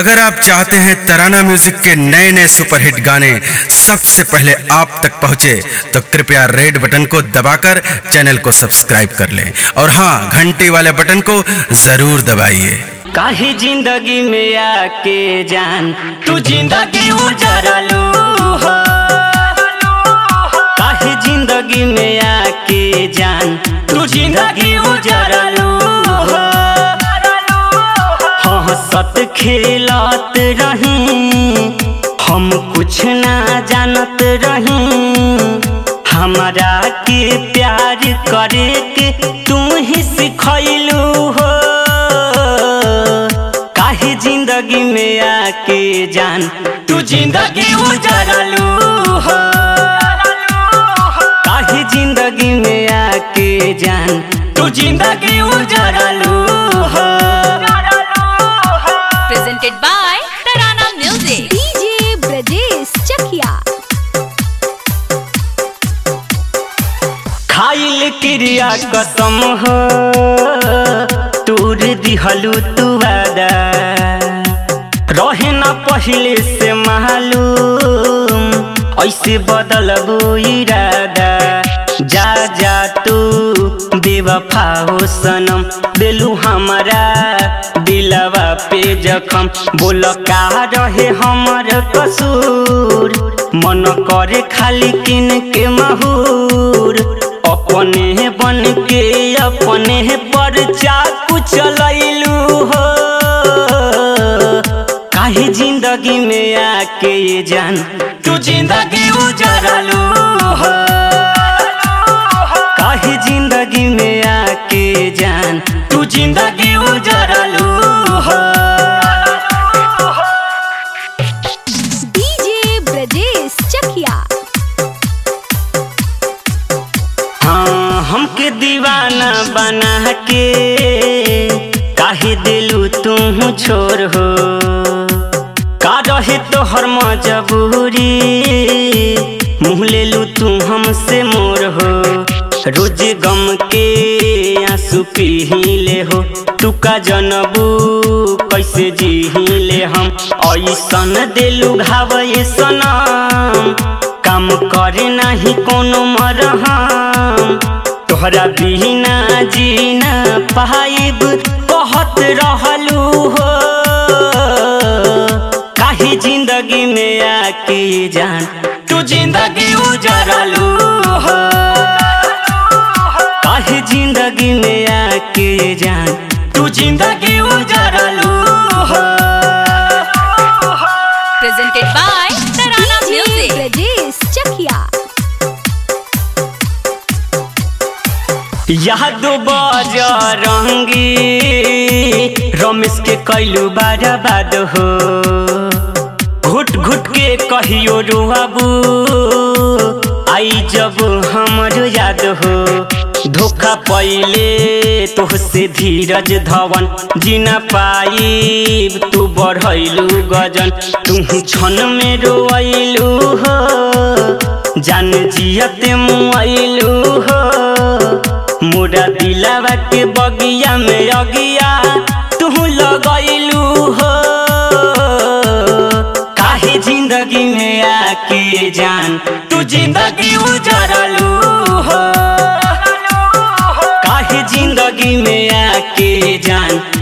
अगर आप चाहते हैं तराना म्यूजिक के नए नए सुपरहिट गाने सबसे पहले आप तक पहुंचे तो कृपया रेड बटन को दबाकर चैनल को सब्सक्राइब कर लें और हाँ, घंटी वाले बटन को जरूर दबाइए। काहे जिंदगी में आके जान तू जिंदगी उजारलू हो, काहे जिंदगी में आके जान तू जिंदगी उजारलू हो। हंसत खेलत रही हम कुछ ना जानत रही, हमारा के प्यार करे के तू ही सिखैलू हो। काहे जिंदगी में आके जान तू जिंदगी उजारलू हो, काहे जिंदगी में आके जान तू जिंदगी उजारलू हो। Presented by Tarana Music. DJ Brajesh Chakia. खाइल क्रिया कसम हो तूर दिहलू तू वादा, रहे ना पहले से मालूम ऐसे बदलबू इरादा। जा जा तू बेवफा हो सनम, दिलू हमारा दिलवा पे जखम। बोल का रहे हमर कसूर, मन करे खाली किन के महूर। अपने बन के अपने पर चाकू चलैलू हो, काहे जिंदगी में आके जान तू जिंदगी उजारलू हो, काहे जिंदगी में आके जान तू जिंदगी उजारलू हो। DJ Brajesh Chakia. हाँ, हमके दीवाना बना के काहे दिलू तू छोर हो। का रहे तो हर मजबूरी, मुँह ले लू तू हमसे मोर हो। रोज गम के आंसू पीले हो, तू का जनबू कैसे जीले हम। ऐसन दिलू घाव सनम, काम करे नहीं कोनो मरहम। तोहरा बिना जीना पाइब कहत रहलू हो, काहे जिंदगी में आके जान तू जिंदगी उजारलू हो, काहे जिंदगी में आके जान तू जिंदगी उजारलू हो। Presented by Tarana DJ Music. Brajesh Chakia. यादो बजरंगी रमेश के कैलू बर्बाद हो। घुट घुट के कहियो रोआबू आई जब हमर याद हो। धोखा पहिले तोहसे धीरज धवन, जीना पाइब तू बढ़ैलू गजन। तू क्षण में रोइलू हो, जान जियते मुआइलू हो। मोरा दिलावा के बगिया में अगिया तू लगैलू हो, काहे जिंदगी में आके जान तू जिंदगी उजारलू हो, काहे जिंदगी में आके जान